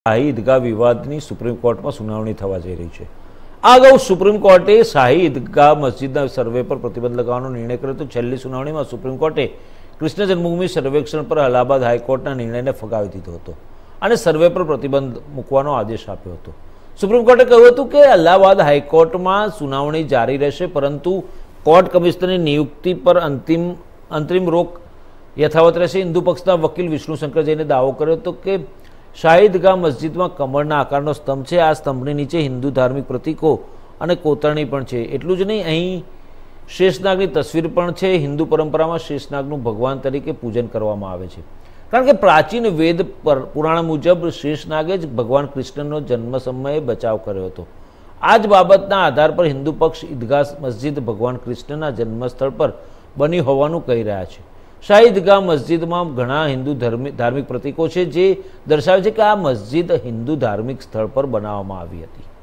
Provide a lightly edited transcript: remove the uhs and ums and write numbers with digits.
શાહી ઈદગાહ વિવાદની સુપ્રીમ કોર્ટમાં સુનાવણી થવા જઈ રહી છે। આ અગાઉ સુપ્રીમ કોર્ટે શાહી ઈદગાહ મસ્જિદના સર્વે પર પ્રતિબંધ લગાવવાનો નિર્ણય કર્યો તો છેલ્લી સુનાવણીમાં સુપ્રીમ કોર્ટે કૃષ્ણ જન્મભૂમિ સર્વેક્ષણ પર અલ્હાબાદ હાઈકોર્ટના નિર્ણયને ફગાવી દીધો હતો અને સર્વે પર પ્રતિબંધ મૂકવાનો આદેશ આપ્યો હતો। સુપ્રીમ કોર્ટે કહ્યું હતું કે અલ્હાબાદ હાઈકોર્ટમાં સુનાવણી જારી રહેશે, પરંતુ કોર્ટ કમિશનરની નિયુક્તિ પર અંતરિમ રોક યથાવત રહેશે। હિન્દુ પક્ષના વકીલ વિષ્ણુ શંકર જૈને દાવો કર્યો હતો કે શાહી ઈદગાહ મસ્જિદમાં કમળના આકારનો સ્તંભ છે। આ સ્તંભની નીચે હિન્દુ ધાર્મિક પ્રતીકો અને કોતરણી પણ છે। એટલું જ નહીં, અહીં શેષનાગની તસવીર પણ છે। હિન્દુ પરંપરામાં શેષનાગનું ભગવાન તરીકે પૂજન કરવામાં આવે છે, કારણ કે પ્રાચીન વેદ પુરાણ મુજબ શેષનાગે જ ભગવાન કૃષ્ણનો જન્મ સમયે બચાવ કર્યો હતો। આ જ બાબતના આધાર પર હિન્દુ પક્ષ ઈદગાહ મસ્જિદ ભગવાન કૃષ્ણના જન્મસ્થળ પર બની હોવાનું કહી રહ્યા છે। શાહી ઈદગાહ મસ્જિદમાં ઘણા હિન્દુ ધાર્મિક પ્રતીકો છે, જે દર્શાવે છે કે આ મસ્જિદ હિન્દુ ધાર્મિક સ્થળ પર બનાવવામાં આવી હતી।